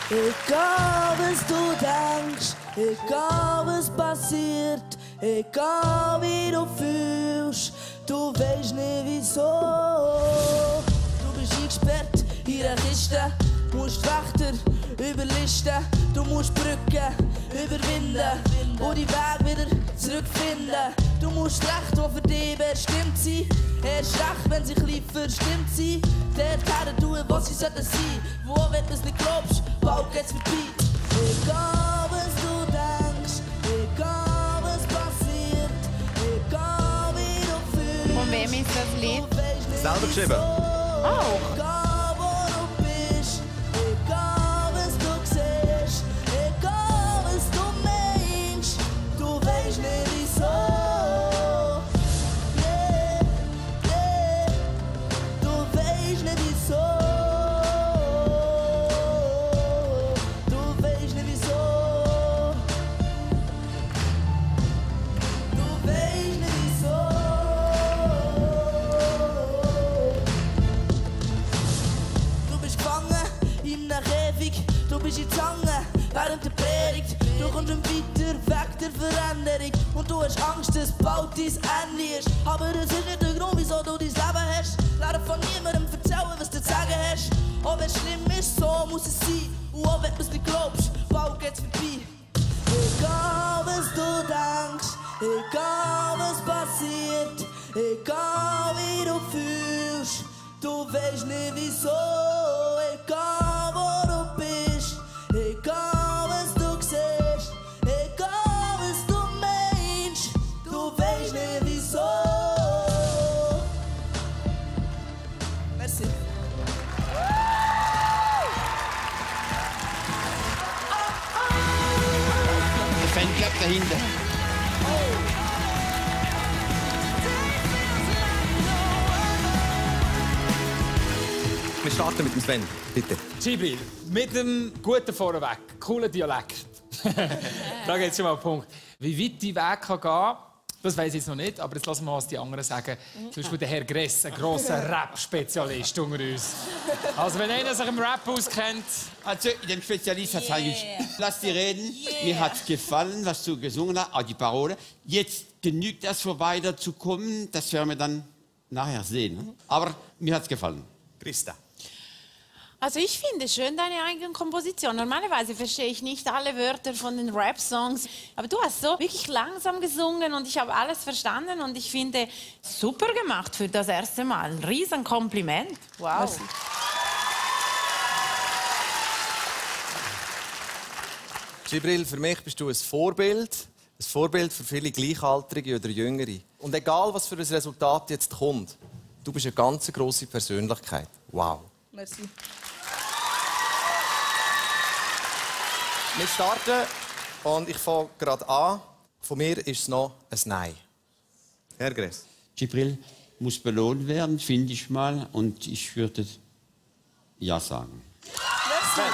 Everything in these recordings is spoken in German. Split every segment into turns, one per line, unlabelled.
Egal was du denkst, egal was passiert, egal wie du fühlst, du weißt nicht wieso. Du bist eingesperrt in einer Kiste, musst Wächter überlisten, du musst Brücken überwinden und die Weg wieder zurückfinden. Du musst Recht, das für dich bestimmt sein. Erst recht, wenn sie klein verstimmt sind. Dort her tun, was sie sollten sein. Wo, wenn du es nicht glaubst, bald geht's vorbei. Egal was du denkst, egal was passiert, egal wie du fühlst.
Von wem ist das Lied?
Selber geschrieben.
Auch.
Egal wo du bist, egal was du siehst, egal was du meinst, du weißt nicht wieso. Yeah, yeah, du weißt nicht wieso. Du weißt nicht wieso. Du weißt nicht wieso. Du bist gefangen in einem Käfig, du bist in Zange während der Predigt. Du kommst weiter weg der Veränderung und du hast Angst, dass bald dein Ende ist. Aber das ist nicht der Grund, wieso du dein Leben hast. Lerne von niemandem erzählen, was du zu sagen hast. Auch wenn es schlimm ist, so muss es sein. Und auch wenn du es nicht glaubst, bald geht's vorbei. Egal was du denkst, egal was passiert, egal wie du fühlst, du weißt nicht wieso. Egal wo du bist, egal was du siehst, egal was du meinst, du weißt nicht wieso. Merci.
Der Fanclub dahinter.
Wir starten mit dem Sven, bitte.
Gibril, mit dem guten Vorweg, cooler Dialekt. Da geht es schon mal auf den Punkt. Wie weit die Weg kann gehen, das weiß ich jetzt noch nicht, aber jetzt lassen wir mal, was die anderen sagen. Zum Beispiel der Herr Gress, ein grosser Rap-Spezialist unter uns. Also wenn einer sich im Rap auskennt...
Also, dem Spezialist hat eigentlich... Lass die reden. Mir hat gefallen, was du gesungen hast, auch die Parole. Jetzt genügt das, für weiterzukommen. Das werden wir dann nachher sehen. Aber mir hat's gefallen.
Christa.
Also ich finde schön deine eigene Komposition. Normalerweise verstehe ich nicht alle Wörter von den Rap-Songs, aber du hast so wirklich langsam gesungen und ich habe alles verstanden und ich finde super gemacht für das erste Mal. Ein riesen Kompliment. Wow.
Merci.
Gibril, für mich bist du ein Vorbild für viele Gleichaltrige oder Jüngere. Und egal, was für ein Resultat jetzt kommt, du bist eine ganz grosse Persönlichkeit. Wow.
Merci.
Wir starten und ich fange gerade an. Von mir ist es noch ein Nein.
Herr Gress.
Gibril muss belohnt werden, finde ich mal. Und ich würde ja sagen.
Merci.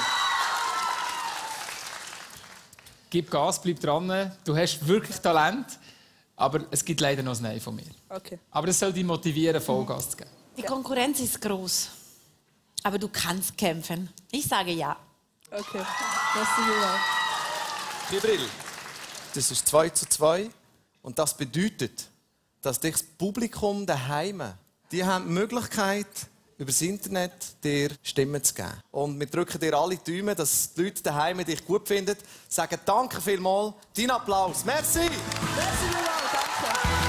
Gib Gas, bleib dran. Du hast wirklich Talent, aber es gibt leider noch ein Nein von mir.
Okay.
Aber es soll dich motivieren, Vollgas zu geben.
Die Konkurrenz ist groß, aber du kannst kämpfen. Ich sage ja.
Okay. Merci vielmals.
Gibril, das ist 2:2 und das bedeutet, dass dich das Publikum daheim, die haben die Möglichkeit, über das Internet dir Stimmen zu geben. Und wir drücken dir alle die Daumen, dass die Leute daheim dich gut finden. Sagen danke vielmals, dein Applaus. Merci!
Merci vielmals, danke.